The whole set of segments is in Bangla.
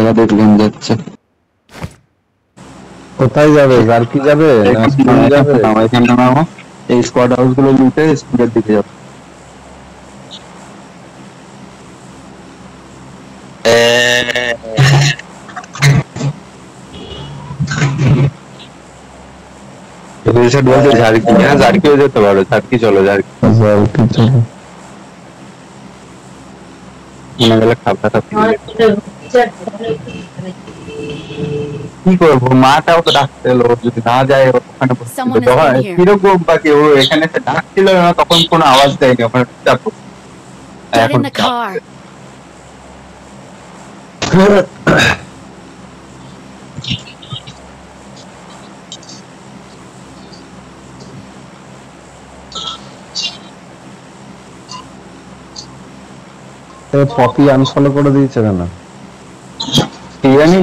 দেখলাম যাচ্ছে। কোথায় যাবে? জার্কি যাবে না স্কুল যাবে? এখানটা নামো, এই স্কোয়াড হাউস গুলো লুটে স্কুলের দিকে যাবে। বলছে ঝাড়কি, হ্যাঁ ঝাড়কিও যেতে পারো, ঝাড়কি চলো, ঝাড়কি জার্কি চলো। মনে গেলে খাতা কি করবো, মাটাও তো ডাকতে এলো, যদি না যায় ওখানে কিরকম বা কেউ এখানে ডাকছিল না, তখন কোনো আওয়াজ দেয়নি, ওখানে চুপচাপ এখন পপি আনফলো করে দিয়েছে কেন? কি জানি।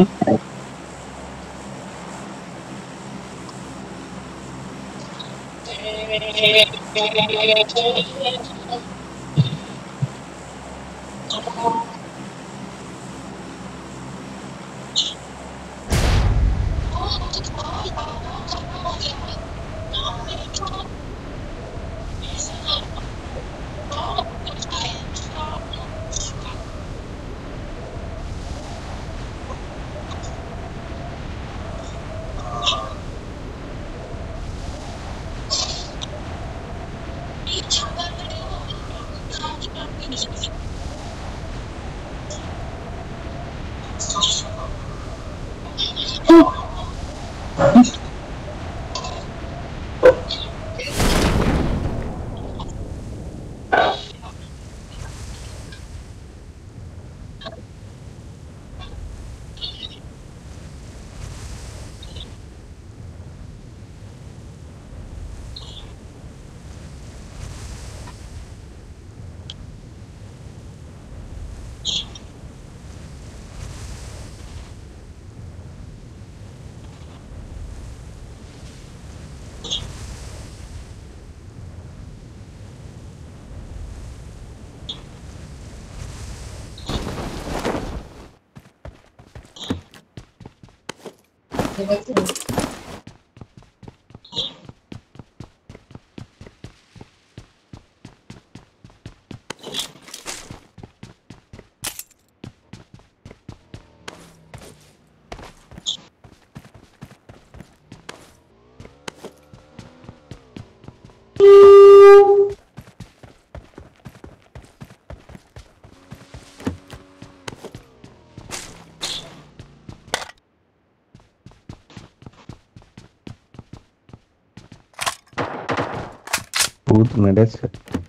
ভূত মেরেছে।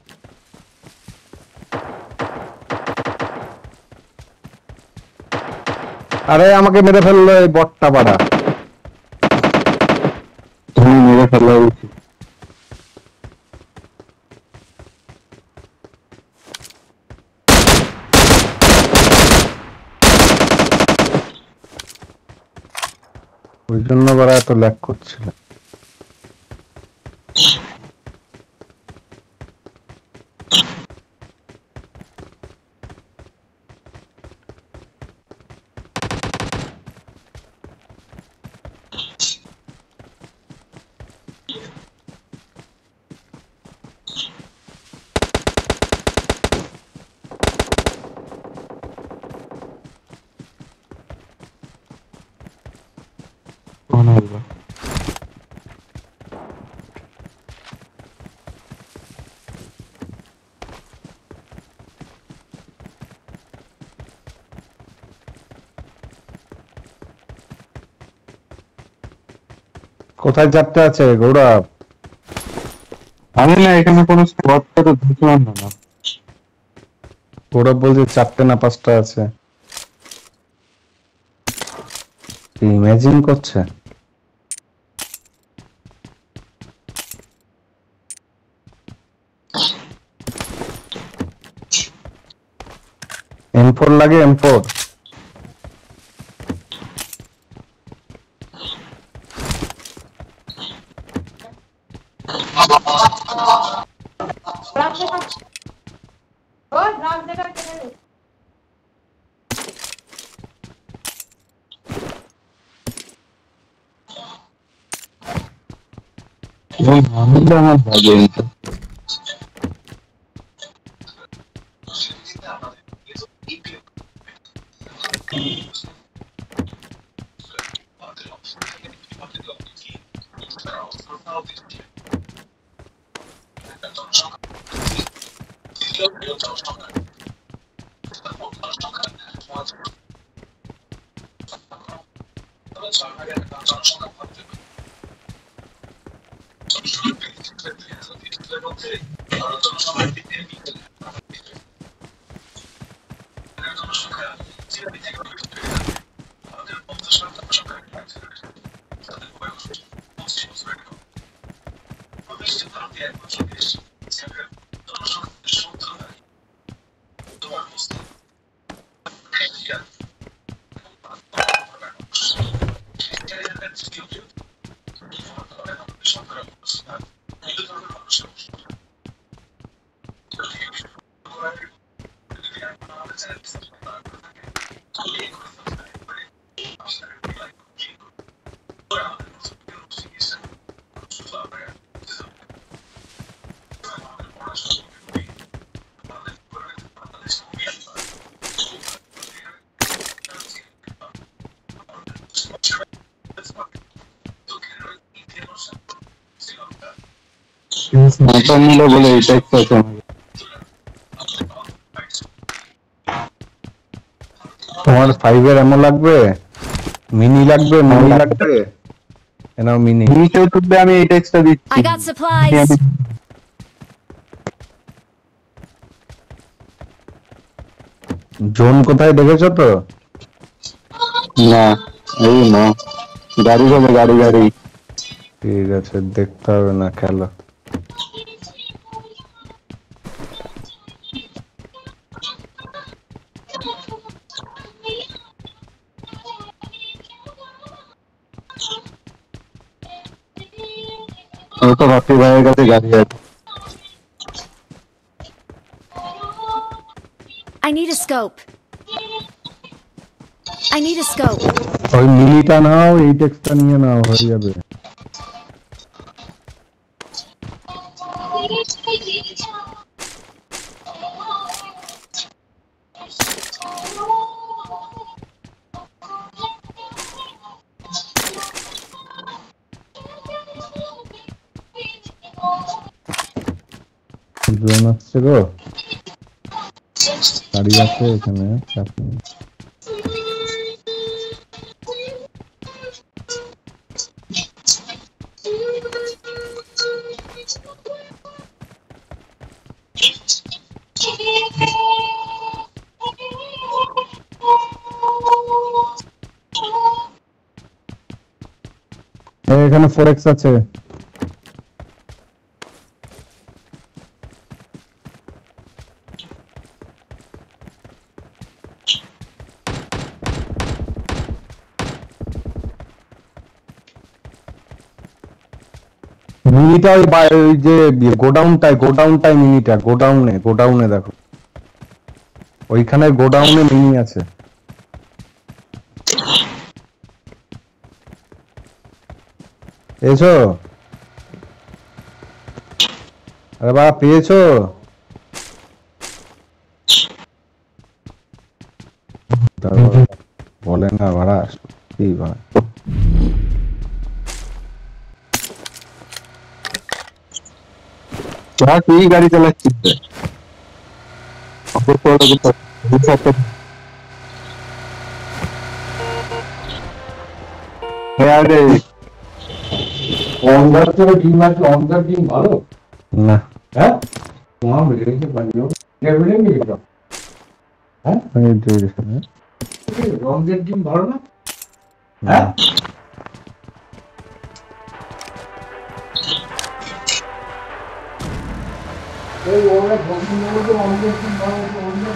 আরে আমাকে মেরে ফেললো এই বটটা পাড়া। মেরে ফেলা উচিত। ওই জন্য বাড়া এত ল্যাগ করছিল। কোথায় চারটে আছে গৌরব? আমি না এখানে কোনো স্পট তো বুঝলাম না। গৌরব বলছে চারটে না পাঁচটা আছে। ইমাজিন করছে। M4 লাগে M4। আমি তো আমার ভাগে স্নাইপার নিল বলে এটা একটা আছে আমার। তোমার 5 এর এমন লাগবে, মিনি লাগবে, মিনি লাগবে, এনাও মিনি। মিনিটেও তুলবে, আমি এই টেক্সটটা দিচ্ছি। I got supplies. জোন কোথায় দেখেছো তো? না, এই না, গাড়ি হবে, গাড়ি গাড়ি। ঠিক আছে, দেখতে হবে না, খেলো। ও তো বাপি ভাইয়ের কাছে গাড়ি আছে। I need a scope. I need a scope. ওই মিনিটা নাও, এই টেক্সটটা নিয়ে নাও, হয়ে যাবে। জোন আসছে গো, গাড়ি আছে এখানে, চাপ নেই। এখানে 4x আছে। মিনিটা ওই যে গোডাউনটায় মিনিটা, গোডাউনে দেখো, ওইখানে গোডাউনে মিনি আছে। এসো, আরে বাবা পেয়েছো? বলে না বাড়া, কি ভাই তুই গাড়ি চালাচ্ছিস? না, হ্যাঁ তোমার মিলেছে বানিও কেবলে নিয়ে যাও। হ্যাঁ রঙের ডিম ভালো না? হ্যাঁ এই ওরা ভগবান বলতে রঙের ডিম ভালো না।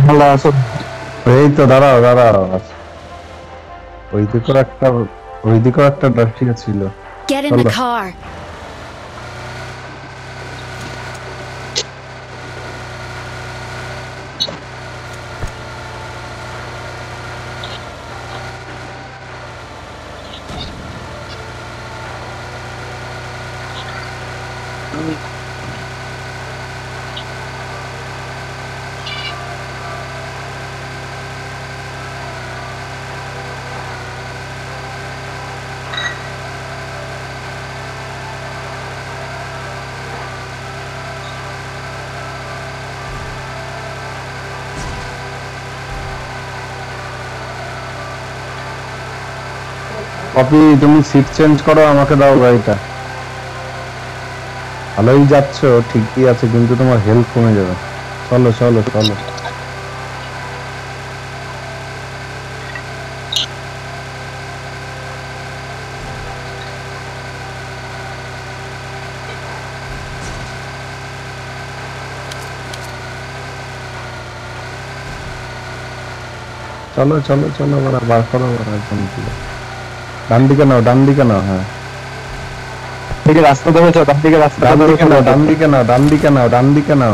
ভালো আছো? এই তো দাঁড়াও দাঁড়াও, ওইদিকেও একটা ডার্সিয়া ছিল। Get in the চলো। car. কপি, তুমি সিট চেঞ্জ করো, আমাকে দাও গাড়িটা। ভালোই যাচ্ছ, ঠিকই আছে, কিন্তু তোমার হেলথ কমে যাবে। চলো চলো চলো। চলো চলো চলো, বার করো একদম। ডান দিকে নাও, ডান দিকে নাও। হ্যাঁ, দিকে রাস্তা ধরেছো, ডান দিকে রাস্তা ডান দিকে নাও, ডান ধরেছো। দিকে নাও, ডান দিকে নাও, ডান দিকে নাও।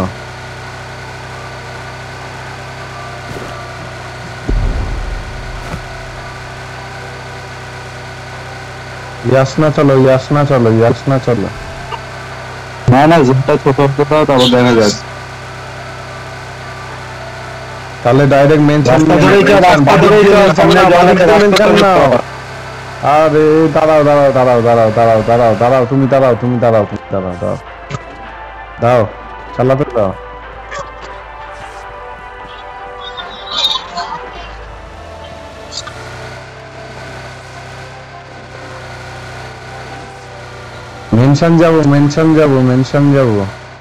ইয়াসনা চলো, ইয়াসনা চলো, ইয়াসনা চলো। না না, জুমটা ছোট হতে দাও, তারপর দেখা যাবে। তাহলে ডাইরেক্ট মেনশন রাস্তা ধরেই যাও, রাস্তা ধরেই যাও, সামনে মেনশন নাও। আরে দাঁড়াও দাঁড়াও দাঁড়াও দাঁড়াও দাঁড়াও দাঁড়াও দাঁড়াও, তুমি দাঁড়াও, তুমি দাঁড়াও, তুমি দাঁড়াও, দাও দাও, চালাতে দাও। মেনশন যাবো, মেনশন যাবো, মেনশন যাবো।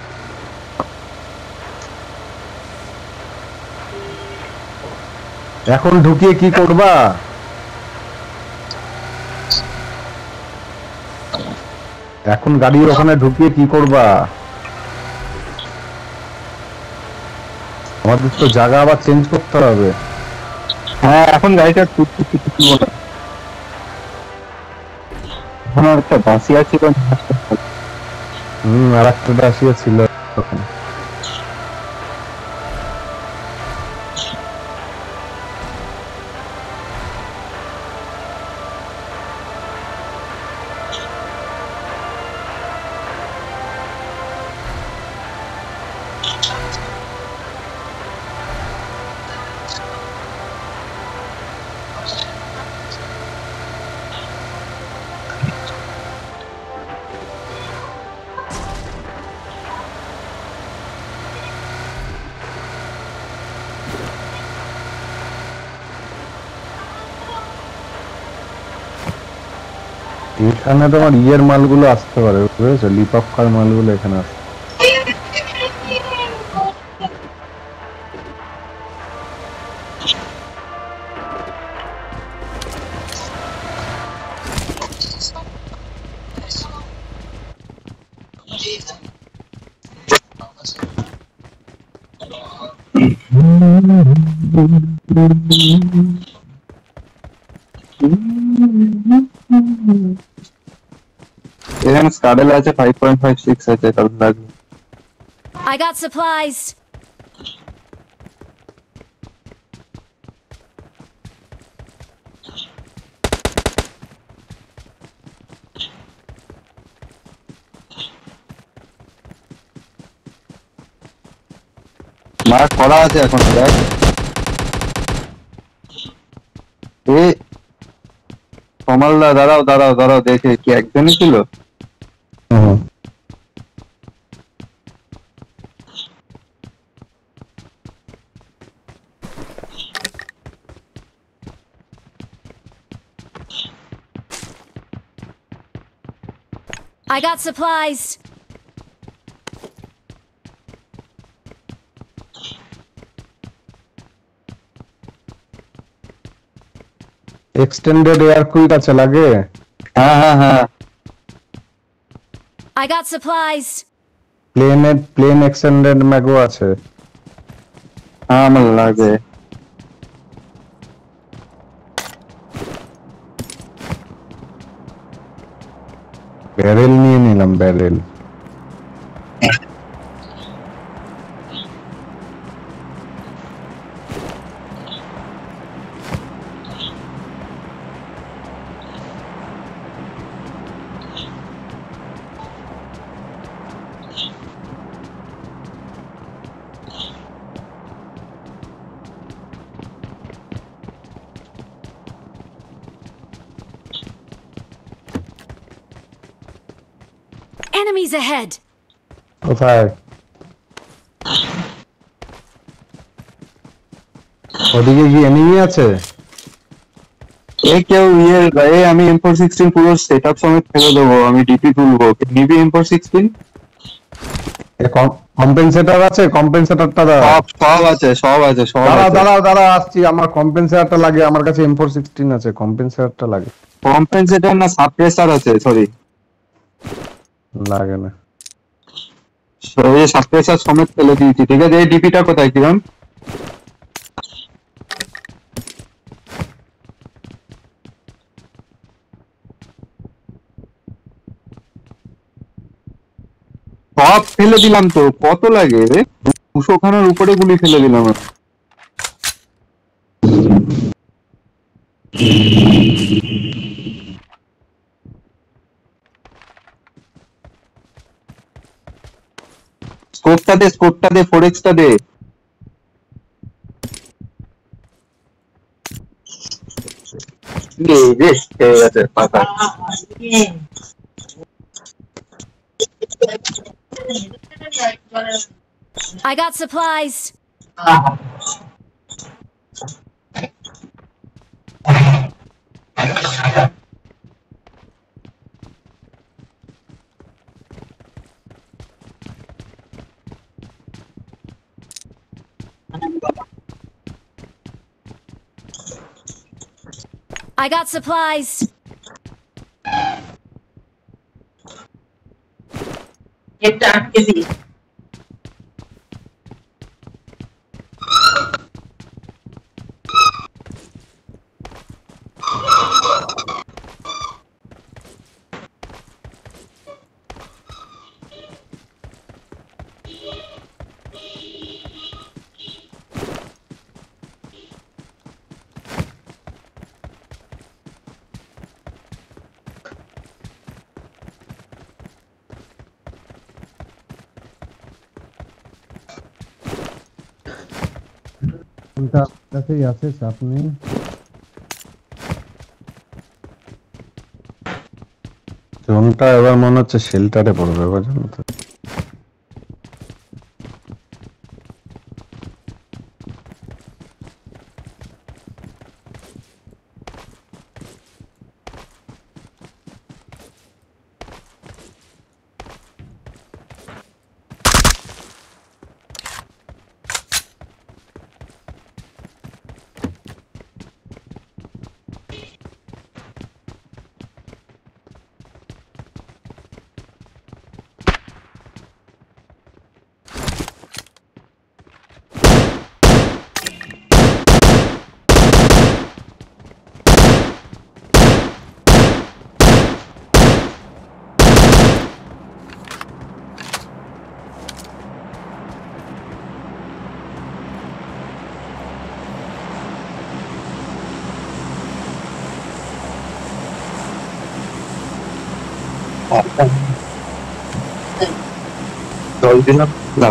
এখন ঢুকিয়ে কি করবা? এখন গাড়ির ওখানে ঢুকিয়ে কি করবা? আমাদের তো জায়গা আবার চেঞ্জ করতে হবে। হ্যাঁ, এখন গাড়িটা টুকটুকি বলে। আমার একটা বাসিয়া ছিল। আর একটা ডাসিয়া ছিল তখন। এখানে তোমার ইয়ের মালগুলো আসতে পারে, বুঝেছো? লিপাক্কার মালগুলো এখানে আসতে। এখানে স্কাডেল আছে, 5.56 আছে, কারণ লাগবে। I got supplies. মার্ক করা আছে এখন, দেখ। কমলদা দাঁড়াও দাঁড়াও দাঁড়াও, দেখে কি একজনই ছিল? I got supplies. এক্সটেন্ডেড এয়ার কুইক আছে, লাগে? হ্যাঁ হ্যাঁ হ্যাঁ, I got supplies. Plain extended ম্যাগো আছে। আমার লাগে ব্যারেল নিয়ে নিলাম, ব্যারেল। Enemies ahead! কোথায়? ওদিকে কি এনিমি আছে? কেউ আমি M416 পুরো সেট আপ সমেত ফেলে দেবো, আমি ডিপি তুলবো। নিবি M416? কম্পেনসেটর আছে? কম্পেনসেটরটা দাও। সব আছে, সব আছে, সব দাঁড়াও আছে। দাঁড়াও দাঁড়াও, আসছি। আমার কম্পেনসেটরটা লাগে, আমার কাছে M416 আছে, কম্পেনসেটরটা লাগে। কম্পেনসেটর না সাপ্রেসার আছে, সরি। লাগে না। সাপ্রেসার সমেত ফেলে দিয়েছি, ঠিক আছে। এই ডিপিটা কোথায় কিরণ? সব ফেলে দিলাম তো, কত লাগে রে? 200 খানার উপরে গুলি ফেলে দিলাম আমি। স্কোপটা দে 4x টা দে। এই রে, ঠিক আছে, পাতা। I got supplies! I got supplies! কোনটা কাছেই আছে, চাপ নেই। জোনটা এবার মনে হচ্ছে শেল্টারে পড়বে, এবার জানো তো। জল দিলাম,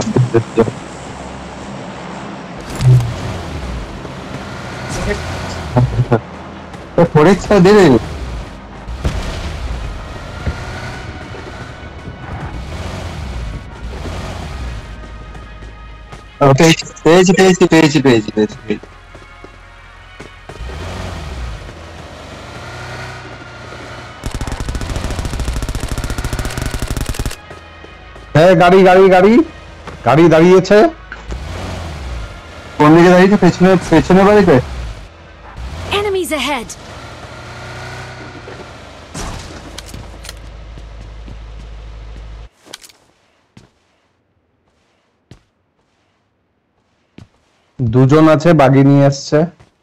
ফোরেক্সটা দেবে। পেয়েছি। হ্যাঁ, গাড়ি দাঁড়িয়েছে। কোন দিকে দাঁড়িয়েছে? পেছনে বাড়িতে। Enemies ahead! দুজন আছে, বাগি নিয়ে আসছে।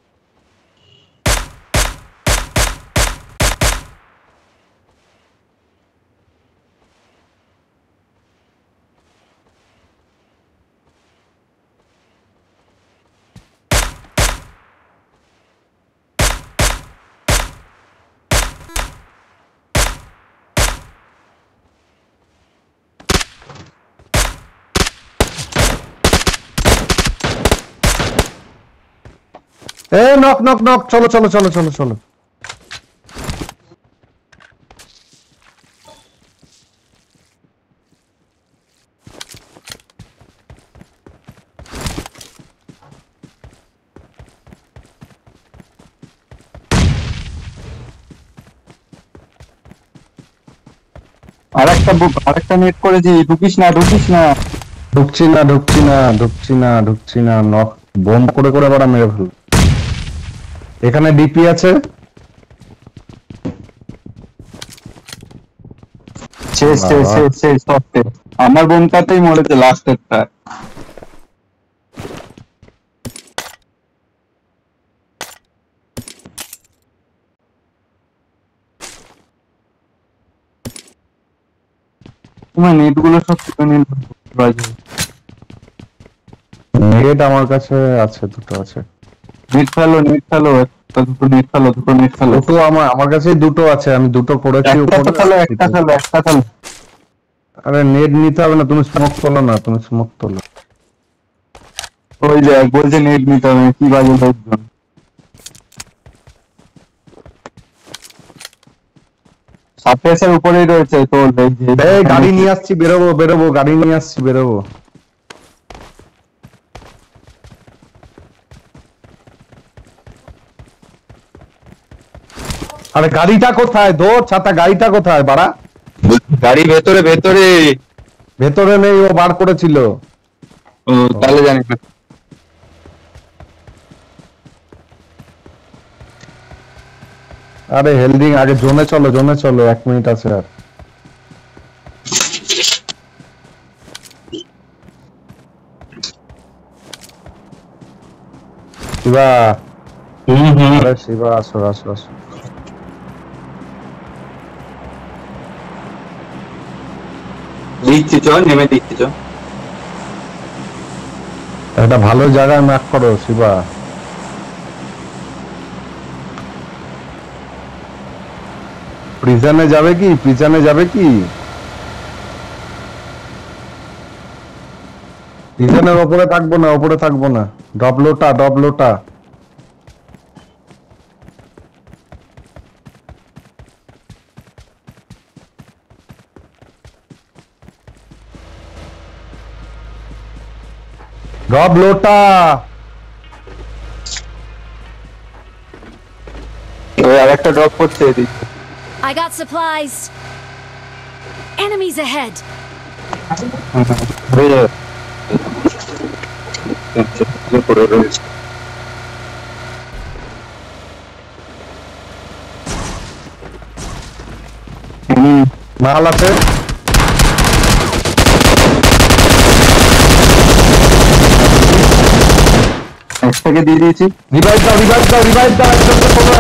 এ নক নক নক, চলো চলো চলো চলো চলো। আরেকটা নেট করেছি, ঢুকিস না ঢুকিস না। ঢুকছি না ঢুকছি না ঢুকছি না ঢুকছি না, নক বোম করে করে বড় মেরে ফেল। এখানে ডিপি আছে। শেষ শেষ শেষ শেষ সব শেষ। আমার বোনটাতেই মরেছে লাস্টেরটা। তোমার নেট গুলো সব নেট আমার কাছে আছে, দুটো আছে। নেট ফেলো দুটো নেট ফেলো, দুটো নেট ফেলো। দুটো আমার কাছে দুটো আছে, আমি দুটো করেছি। একটা ফেলো একটা ফেলো একটা ফেলো। আরে নেট নিতে হবে না, তুমি স্মোক তোলো না, তুমি স্মোক তোলো। ওই যে বলছে নেট নিতে হবে, কি বাজে লোকজন। সারফেসের উপরেই রয়েছে তোর। এই গাড়ি নিয়ে আসছি, বেরোবো বেরোবো, গাড়ি নিয়ে আসছি, বেরোবো। আরে গাড়িটা কোথায়? দৌড় ছাতা, গাড়িটা কোথায় বাড়া? গাড়ি ভেতরে ভেতরে। ভেতরে নেই, ও বার করেছিল। ও তাহলে জানি না। আরে হেলদিং, আগে জোনে চলো, জোনে চলো, 1 মিনিট আছে আর। শিবা, আরে শিবা আসো আসো আসো। দিচ্ছি চ, নেমে দিচ্ছি চ। একটা ভালো জায়গায় ম্যাক করো শিবা। প্রিজনে যাবে কি? প্রিজনে যাবে কি? প্রিজনের ওপরে থাকবো না, ওপরে থাকবো না। ডবলোটা ডবলোটা। ডবলোটা। ওই আরেকটা ড্রপ করছে এদিকে। I got supplies. Enemies ahead. হয়ে যাবে। পড়ে রয়েছে। মাল আছে। একটাকে দিয়ে দিয়েছি। রিভাইভ দাও রিভাইভ দাও রিভাইভ দাও, একজনকে তোলো,